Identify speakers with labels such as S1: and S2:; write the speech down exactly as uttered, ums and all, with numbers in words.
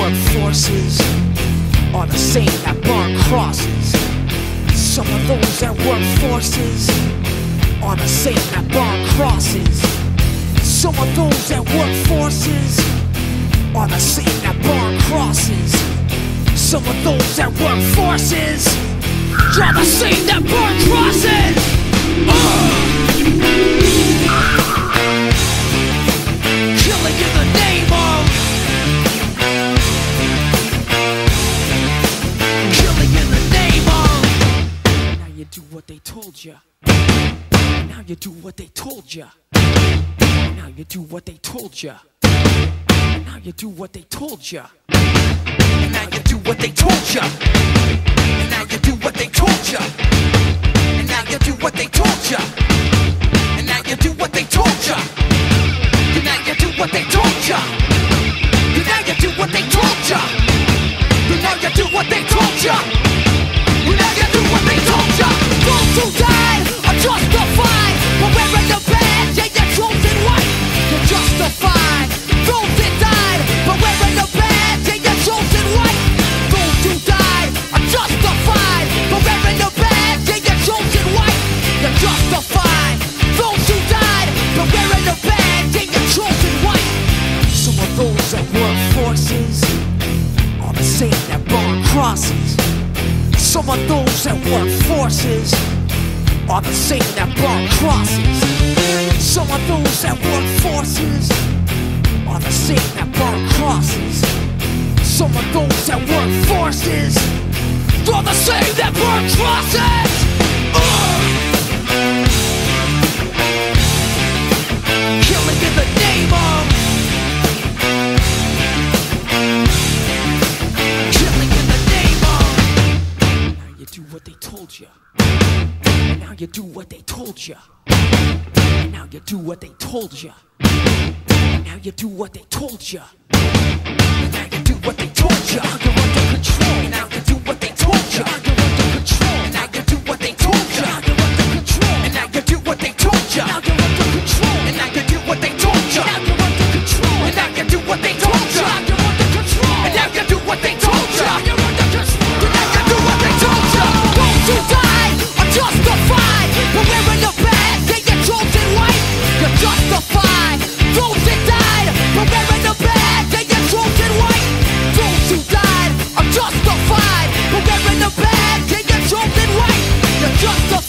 S1: work forces are the same that burn crosses. Some of those that work forces are the same that burn crosses. Some of those that work forces are the same that burn crosses. Some of those that work forces are the same that burn crosses. uh. Killing in the name of Killing in the name of. Now you do what they told ya. Now you do what they told ya. Now you do what they told ya. Now you do what they told ya. Now you do what they told ya. Now you do what they told ya. And now you do what they told ya. And now you do what they told ya. And now you do what they told ya. And now you do what they told ya. And now you do what they told ya. And now you do what they told ya. Those who died are justified for wearing the badge and your chosen white. You're justified. Those that died for wearing the badge and your chosen white. Those who died are justified for wearing the badge and your chosen white. You're justified. Those who died for wearing the badge and your chosen white. Some of those that work forces are the same that burn crosses. Some of those that work forces are the same that burn crosses. Some of those that work forces are the same that burn crosses. Some of those that work forces are the same that burn crosses. uh! Killing in the name of Killing in the name of. Now you do what they told you. Now you do what they told you. Now you do what they told you. Now you do what they told you. Now you do what they told you. You're under control. Now you do what they told you. You're under control. Now you do what they told you. You're under control. And now you do what they told you. Now you're under control. And now you do what they told you. Now you're under control. And now you do what they told you. You're under control. And now you do what they told you. You're under control. And now you do what they told you. Those who died are justified for wearing the badge and your chosen white. You're justified. Those that died for wearing the badge and your chosen white. Those who died are justified for wearing the badge and your chosen white. You're justified.